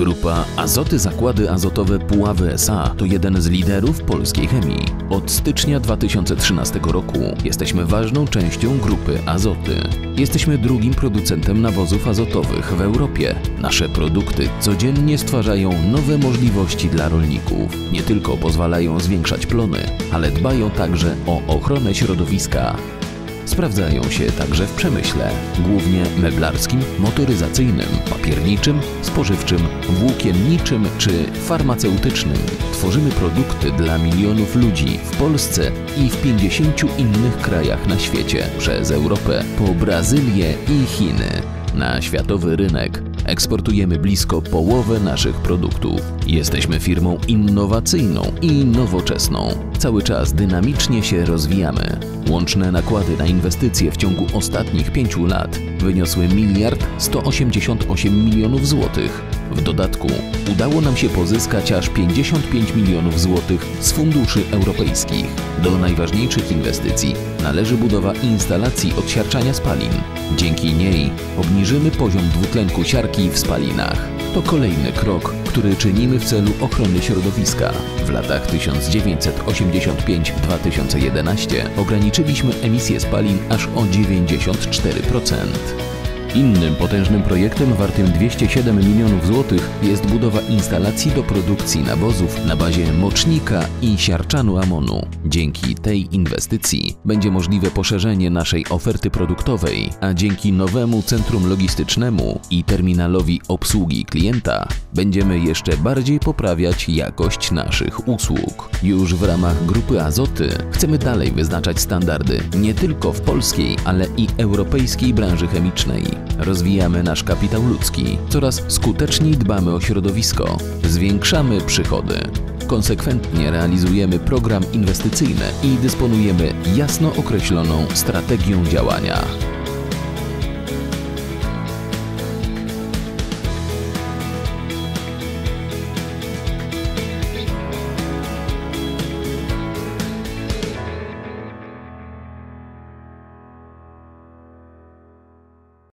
Grupa Azoty Zakłady Azotowe Puławy S.A. to jeden z liderów polskiej chemii. Od stycznia 2013 roku jesteśmy ważną częścią Grupy Azoty. Jesteśmy drugim producentem nawozów azotowych w Europie. Nasze produkty codziennie stwarzają nowe możliwości dla rolników. Nie tylko pozwalają zwiększać plony, ale dbają także o ochronę środowiska. Sprawdzają się także w przemyśle, głównie meblarskim, motoryzacyjnym, papierniczym, spożywczym, włókienniczym czy farmaceutycznym. Tworzymy produkty dla milionów ludzi w Polsce i w 50 innych krajach na świecie, przez Europę po Brazylię i Chiny. Na światowy rynek eksportujemy blisko połowę naszych produktów. Jesteśmy firmą innowacyjną i nowoczesną. Cały czas dynamicznie się rozwijamy. Łączne nakłady na inwestycje w ciągu ostatnich 5 lat wyniosły 1 188 milionów złotych. W dodatku udało nam się pozyskać aż 55 milionów złotych z funduszy europejskich. Do najważniejszych inwestycji należy budowa instalacji odsiarczania spalin. Dzięki niej obniżymy poziom dwutlenku siarki w spalinach. To kolejny krok, który czynimy w celu ochrony środowiska. W latach 1985–2011 ograniczyliśmy emisję spalin aż o 94%. Innym potężnym projektem wartym 207 milionów złotych jest budowa instalacji do produkcji nawozów na bazie mocznika i siarczanu amonu. Dzięki tej inwestycji będzie możliwe poszerzenie naszej oferty produktowej, a dzięki nowemu centrum logistycznemu i terminalowi obsługi klienta będziemy jeszcze bardziej poprawiać jakość naszych usług. Już w ramach Grupy Azoty chcemy dalej wyznaczać standardy nie tylko w polskiej, ale i europejskiej branży chemicznej. Rozwijamy nasz kapitał ludzki, coraz skuteczniej dbamy o środowisko, zwiększamy przychody. Konsekwentnie realizujemy program inwestycyjny i dysponujemy jasno określoną strategią działania.